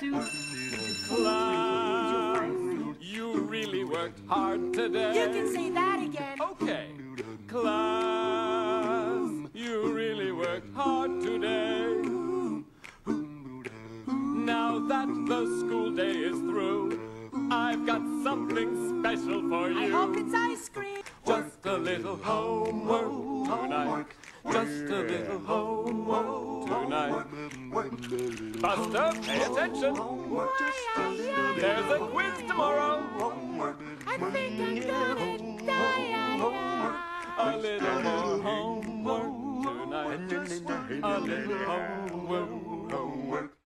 Class, you really worked hard today. You can say that again. Okay. Class, you really worked hard today. Now that the school day is through, I've got something special for you. I hope it's ice cream. Just a little homework tonight. Just a little homework tonight. Buster, pay attention. There's a quiz tomorrow. I think I'm gonna die. A little more homework tonight. A little homework.